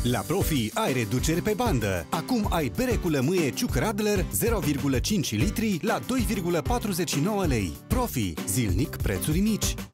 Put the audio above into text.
La Profi ai reduceri pe bandă. Acum ai bere cu lămâie Ciuc Radler 0,5 litri la 2,49 lei. Profi. Zilnic prețuri mici.